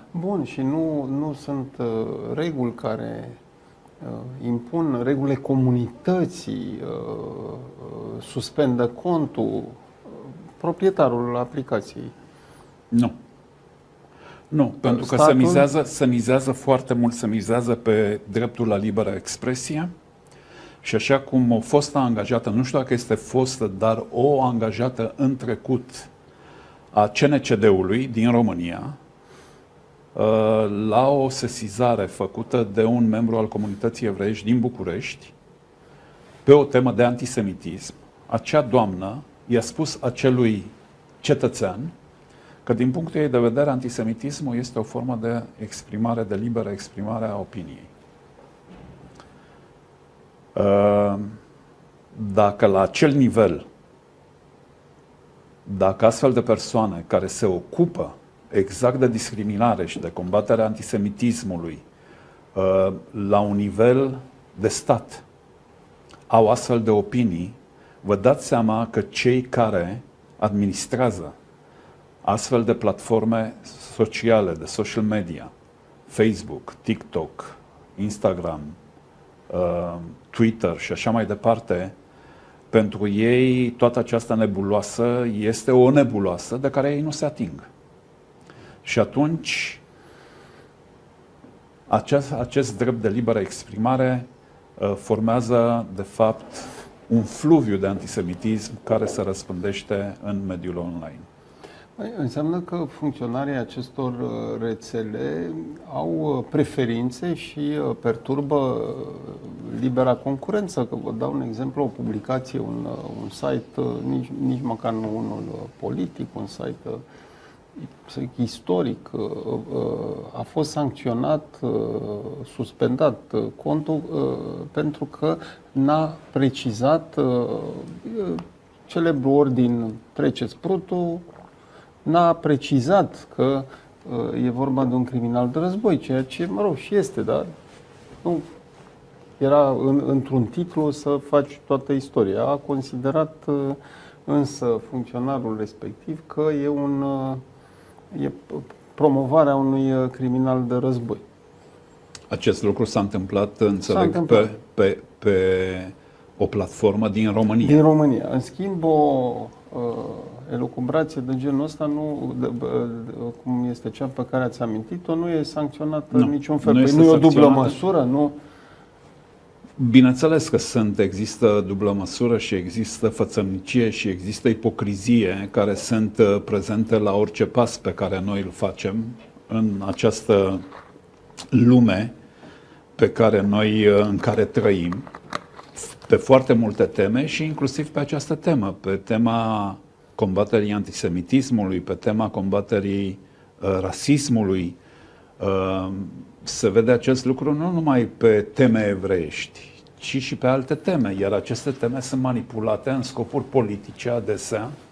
Bun, și nu sunt reguli care impun, regulile comunității, suspendă contul proprietarul aplicației. Nu. Nu, pentru că se mizează foarte mult, se mizează pe dreptul la liberă expresie și așa cum o fostă angajată, nu știu dacă este fostă, dar o angajată în trecut a CNCD-ului din România, la o sesizare făcută de un membru al comunității evreiești din București pe o temă de antisemitism, acea doamnă i-a spus acelui cetățean că din punctul ei de vedere antisemitismul este o formă de exprimare, de liberă exprimare a opiniei. Dacă la acel nivel, dacă astfel de persoane care se ocupă exact de discriminare și de combaterea antisemitismului la un nivel de stat au astfel de opinii, vă dați seama că cei care administrează astfel de platforme sociale, de social media, Facebook, TikTok, Instagram, Twitter și așa mai departe, pentru ei toată această nebuloasă este o nebuloasă de care ei nu se ating. Și atunci acest drept de liberă exprimare formează, de fapt, un fluviu de antisemitism care se răspândește în mediul online. Înseamnă că funcționarii acestor rețele au preferințe și perturbă libera concurență. Că vă dau un exemplu, o publicație, un site, nici măcar nu unul politic, un site istoric, a fost sancționat, suspendat contul pentru că n-a precizat celebrul ordin treceți prutul, n-a precizat că e vorba de un criminal de război, ceea ce, mă rog, și este, dar nu era într-un titlu să faci toată istoria. A considerat însă funcționarul respectiv că e promovarea unui criminal de război. Acest lucru s-a întâmplat, înțeleg, pe o platformă din România. Din România. În schimb, o elucubrație de genul ăsta, cum este cea pe care ați amintit-o, nu e sancționată în niciun fel. Nu e o dublă măsură, nu? Bineînțeles că există dublă măsură și există fățărnicie și există ipocrizie care sunt prezente la orice pas pe care noi îl facem în această lume în care trăim, pe foarte multe teme și inclusiv pe această temă, pe tema combaterii antisemitismului, pe tema combaterii rasismului. Se vede acest lucru nu numai pe teme evreiești, ci și pe alte teme, iar aceste teme sunt manipulate în scopuri politice adesea